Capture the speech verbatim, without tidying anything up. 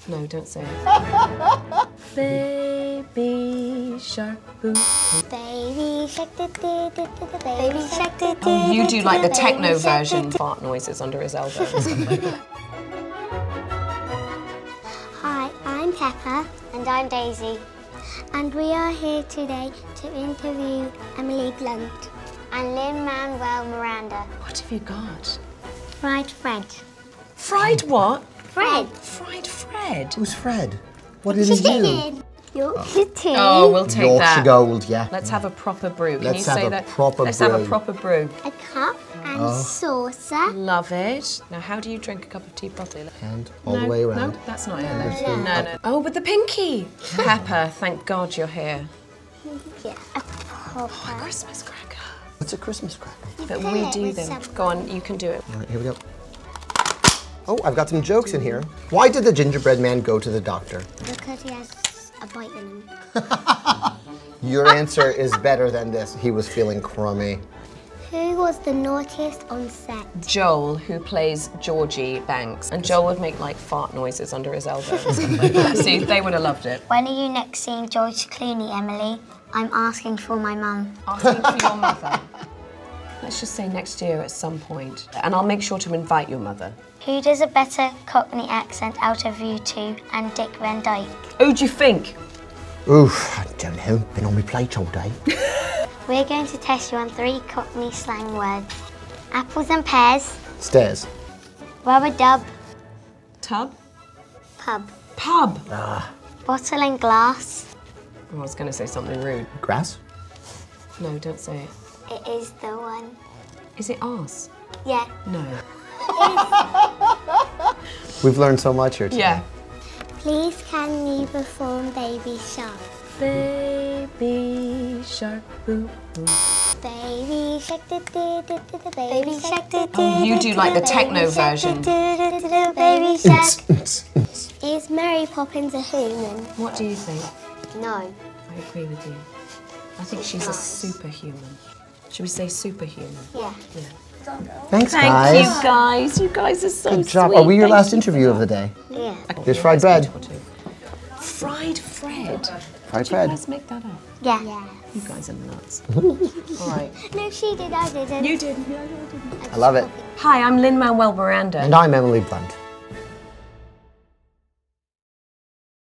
No, don't say it. Baby shark boo. Baby shark do do do do do. Baby shark do do. Oh, you do like the techno version. Fart noises under his elbows. Hi, I'm Peppa. And I'm Daisy. And we are here today to interview Emily Blunt and Lin-Manuel Miranda. What have you got? Fried Fred. Fried what? Fred. Fried Fred. Who's Fred? What did he do? Yorkshire tea. Oh, we'll take Yorkshire that. Gold, yeah. Let's have a proper brew. Can Let's you say have a that? proper Let's have a brew. proper brew. A cup and Oh. saucer. Love it. Now, how do you drink a cup of tea properly? And all no, the way around. No, that's not it. No. No, no. Oh, with the pinky. Pepper, thank God you're here. Yeah. A proper. Christmas cracker. What's a Christmas cracker? But fill we it do with them. some- Go on, you can do it. All right, here we go. Oh, I've got some jokes in here. Why did the gingerbread man go to the doctor? Because he has a bite in him. Your answer is better than this. He was feeling crummy. Who was the naughtiest on set? Joel, who plays Georgie Banks. And Joel would make like fart noises under his elbows. See, they would have loved it. When are you next seeing George Clooney, Emily? I'm asking for my mum. Asking for your mother. Let's just say next year at some point. And I'll make sure to invite your mother. Who does a better Cockney accent out of you two and Dick Van Dyke? Who do you think? Oof, I don't know. Been on my plate all day. We're going to test you on three Cockney slang words. Apples and pears, Stairs. rubber dub, Tub? pub. Pub. Bottle and glass. Oh, I was going to say something rude. Grass. No, don't say it. It is the one. Is it arse? Yeah. No. We've learned so much here today. Yeah. Please can you perform Baby Shark? Baby shark boo boo. Baby shark do do do do do. Baby shark do do. Oh, you do like the techno version. Baby shark. Is Mary Poppins a human? What do you think? No. I agree with you. I think she's a superhuman. Should we say superhuman? Yeah. Thanks, Thank guys. you guys. You guys are so Good job. sweet. Are we your Thank last you. interview of the day? Yeah. There's fried bread. Fried Fred. Fried Did you bread. guys make that up? Yeah. Yeah. You guys are nuts. All right. No, she did. I didn't. You did. Yeah, I didn't. I love it. Hi, I'm Lin-Manuel Miranda. And I'm Emily Blunt.